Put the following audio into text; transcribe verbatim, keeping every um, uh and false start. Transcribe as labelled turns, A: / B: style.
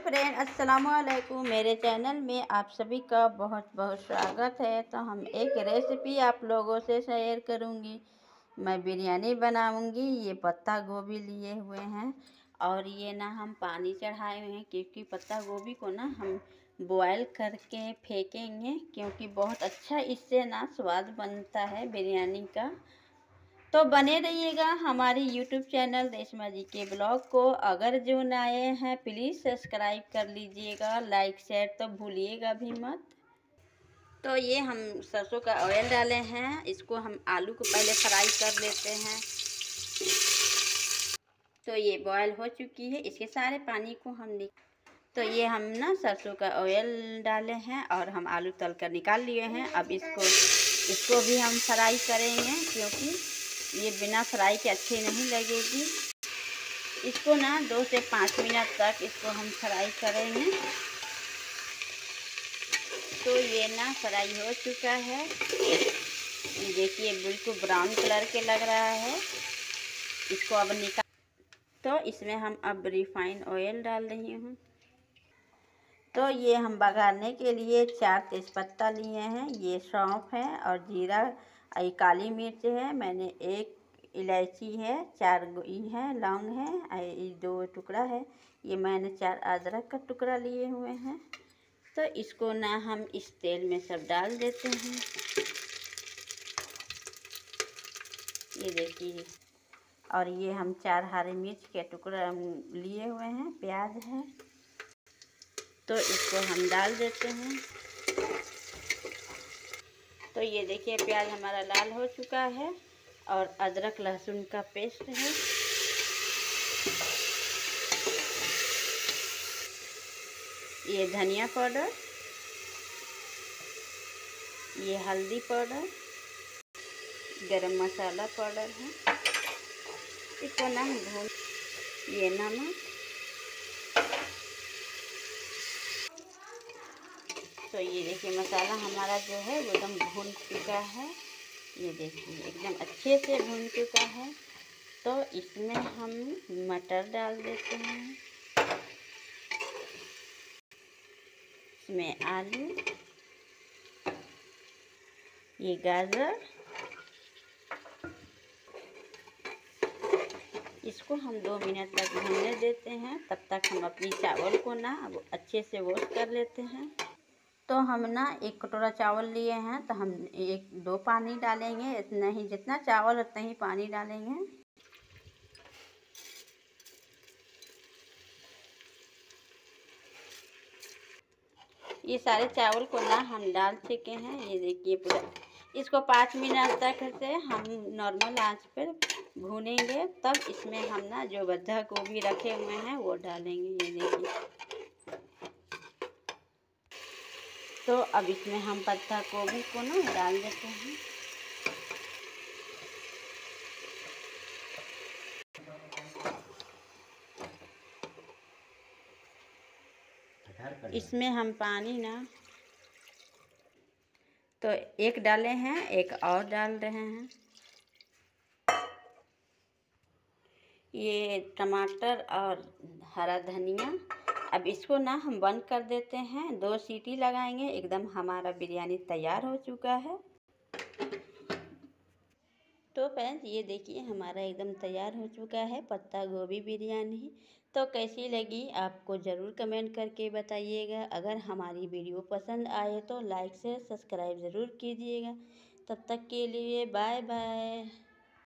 A: Friend, अस्सलाम वालेकुम। मेरे चैनल में आप सभी का बहुत बहुत स्वागत है। तो हम एक रेसिपी आप लोगों से शेयर करूंगी। मैं बिरयानी बनाऊंगी। ये पत्ता गोभी लिए हुए हैं और ये ना हम पानी चढ़ाए हुए हैं, क्योंकि पत्ता गोभी को ना हम बॉयल करके फेंकेंगे, क्योंकि बहुत अच्छा इससे ना स्वाद बनता है बिरयानी का। तो बने रहिएगा हमारी यूट्यूब चैनल रेशमा जी के ब्लॉग को। अगर जो नए हैं प्लीज़ सब्सक्राइब कर लीजिएगा, लाइक शेयर तो भूलिएगा भी मत। तो ये हम सरसों का ऑयल डाले हैं, इसको हम आलू को पहले फ्राई कर लेते हैं। तो ये बॉयल हो चुकी है, इसके सारे पानी को हम निक तो ये हम ना सरसों का ऑयल डाले हैं और हम आलू तल कर निकाल लिए हैं। अब इसको इसको भी हम फ्राई करेंगे, क्योंकि ये बिना फ्राई के अच्छी नहीं लगेगी। इसको ना दो से पाँच मिनट तक इसको हम फ्राई करेंगे। तो ये ना फ्राई हो चुका है, देखिए बिल्कुल ब्राउन कलर के लग रहा है। इसको अब निकाल तो इसमें हम अब रिफाइन ऑयल डाल रही हूँ। तो ये हम बघारने के लिए चार तेज़पत्ता लिए हैं, ये सौंफ है और जीरा, ये काली मिर्च है, मैंने एक इलायची है, चार गोई है, लौंग है, ये दो टुकड़ा है, ये मैंने चार अदरक का टुकड़ा लिए हुए हैं। तो इसको ना हम इस तेल में सब डाल देते हैं। ये देखिए, और ये हम चार हरी मिर्च के टुकड़ा लिए हुए हैं, प्याज है, तो इसको हम डाल देते हैं। तो ये देखिए प्याज हमारा लाल हो चुका है और अदरक लहसुन का पेस्ट है। ये धनिया पाउडर, ये हल्दी पाउडर, गरम मसाला पाउडर है। इसको ना भून, ये नमक, तो ये देखिए मसाला हमारा जो है वो एकदम भून चुका है। ये देखिए एकदम अच्छे से भून चुका है। तो इसमें हम मटर डाल देते हैं, इसमें आलू, ये गाजर, इसको हम दो मिनट तक भूनने देते हैं। तब तक हम अपनी चावल को ना अब अच्छे से वॉश कर लेते हैं। तो हम ना एक कटोरा चावल लिए हैं, तो हम एक दो पानी डालेंगे, इतना ही, जितना चावल उतना ही पानी डालेंगे। ये सारे चावल को ना हम डाल चुके हैं। ये देखिए पूरा, इसको पाँच मिनट तक से हम नॉर्मल आंच पर भूनेंगे। तब इसमें हम ना जो बंधा गोभी रखे हुए हैं वो डालेंगे। ये देखिए, तो अब इसमें हम पत्ता गोभी को ना डाल देते हैं। इसमें हम पानी ना तो एक डाले हैं, एक और डाल रहे हैं। ये टमाटर और हरा धनिया। अब इसको ना हम बंद कर देते हैं, दो सीटी लगाएंगे, एकदम हमारा बिरयानी तैयार हो चुका है। तो फ्रेंड्स ये देखिए हमारा एकदम तैयार हो चुका है पत्ता गोभी बिरयानी। तो कैसी लगी आपको ज़रूर कमेंट करके बताइएगा। अगर हमारी वीडियो पसंद आए तो लाइक से सब्सक्राइब ज़रूर कीजिएगा। तब तक के लिए बाय बाय।